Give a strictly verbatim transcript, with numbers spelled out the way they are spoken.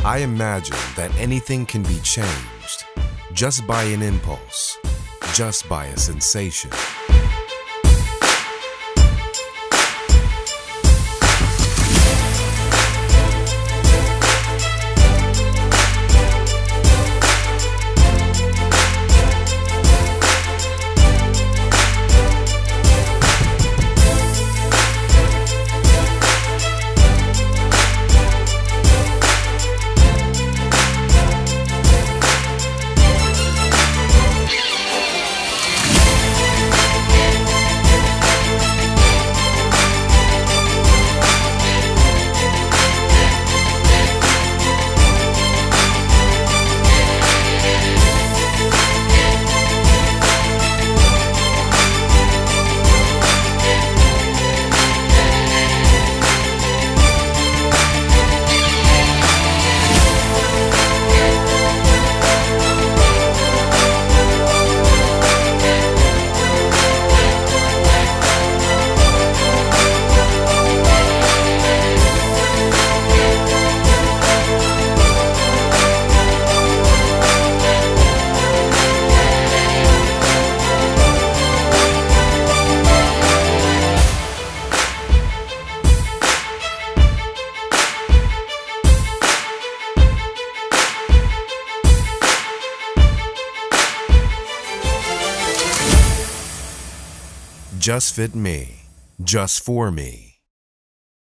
I imagine that anything can be changed just by an impulse, just by a sensation. Just fit me, just for me.